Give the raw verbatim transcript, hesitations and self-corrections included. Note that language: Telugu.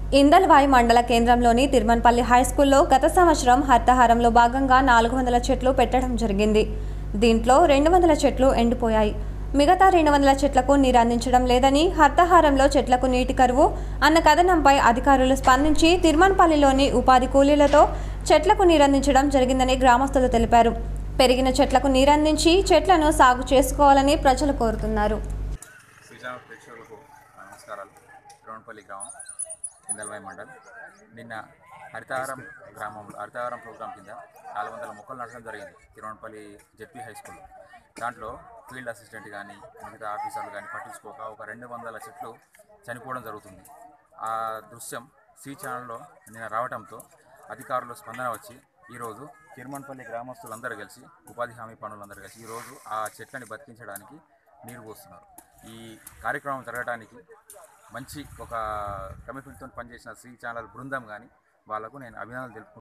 ఇందల్వాయి మండల కేంద్రంలోని తిరుమన్పల్లి హైస్కూల్లో గత సంవత్సరం హర్తహారంలో భాగంగా నాలుగు వందల చెట్లు పెట్టడం జరిగింది. దీంట్లో రెండు వందల చెట్లు ఎండిపోయాయి. మిగతా రెండు వందల చెట్లకు నీరు అందించడం లేదని, హర్తహారంలో చెట్లకు నీటి కరువు అన్న కథనంపై అధికారులు స్పందించి తిరుమన్పల్లిలోని ఉపాధి కూలీలతో చెట్లకు నీరందించడం జరిగిందని గ్రామస్తులు తెలిపారు. పెరిగిన చెట్లకు నీరందించి చెట్లను సాగు చేసుకోవాలని ప్రజలు కోరుతున్నారు. ఇందల్వాయి మండల్ నిన్న హరితహారం గ్రామంలో హరితహారం ప్రోగ్రాం కింద నాలుగు వందల మొక్కలు నాటడం జరిగింది తిరుమన్పల్లి జెడ్పీ హై స్కూల్. దాంట్లో ఫీల్డ్ అసిస్టెంట్ కానీ మిగతా ఆఫీసర్లు కానీ పట్టించుకోక ఒక రెండు వందల చెట్లు చనిపోవడం జరుగుతుంది. ఆ దృశ్యం సి ఛానల్లో నిన్న రావడంతో అధికారులు స్పందన వచ్చి ఈరోజు తిరుమన్పల్లి గ్రామస్తులందరూ కలిసి ఉపాధి హామీ పనులందరూ కలిసి ఈరోజు ఆ చెట్లని బతికించడానికి నీరు పోస్తున్నారు. ఈ కార్యక్రమం జరగడానికి మంచి ఒక కమిట్మెంట్తో పనిచేసిన సి ఛానల్ బృందం కానీ వాళ్ళకు నేను అభినందనలు తెలుపుకుంటున్నాను.